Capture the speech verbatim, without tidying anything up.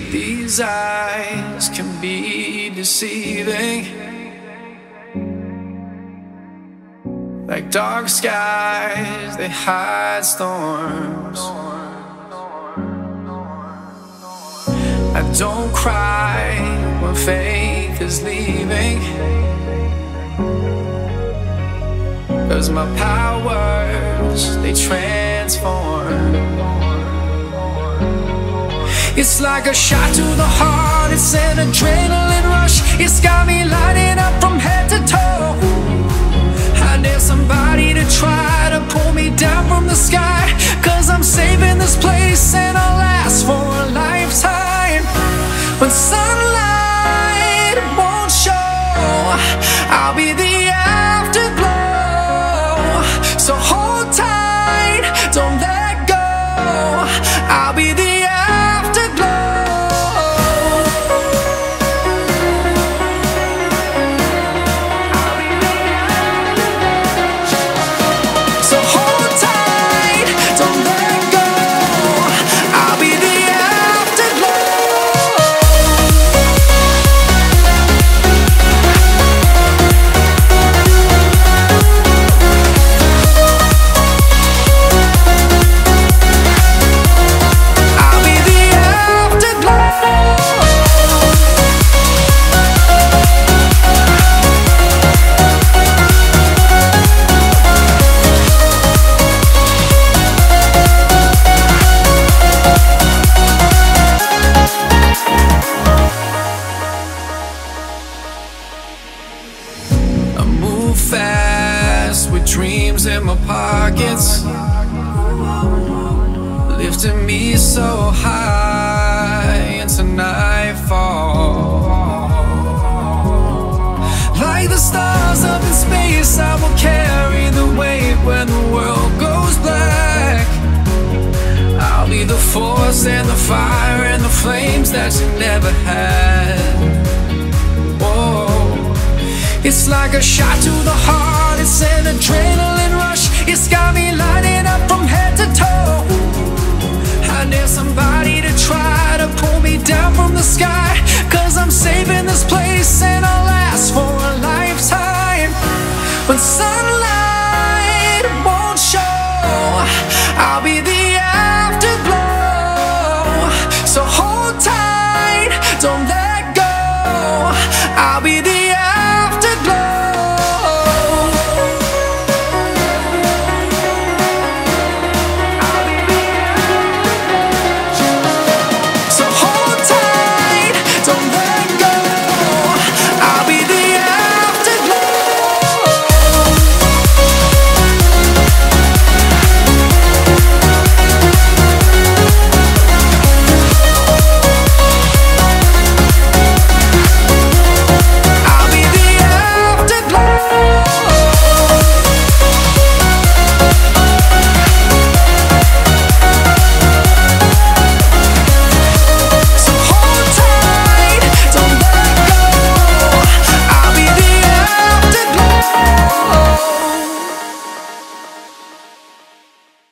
These eyes can be deceiving, like dark skies, they hide storms. I don't cry when faith is leaving, 'cause my powers, they transform. It's like a shot to the heart, it's an adrenaline rush. It's got me lighting up from head to toe. I dare somebody to try to pull me down from the sky, 'cause I'm saving this place and I'll last for a lifetime. When sunlight won't show, I'll be the afterglow. So hold tight, don't let go, I'll be the fast with dreams in my pockets, lifting me so high into nightfall. Like the stars up in space, I will carry the weight when the world goes black. I'll be the force and the fire and the flames that you never had. Whoa. It's like a shot to the heart, it's an adrenaline rush. It's got me lighting up from head to toe. I dare somebody to try to pull me down from the sky, 'cause I'm saving this place and I'll last for a lifetime. When sun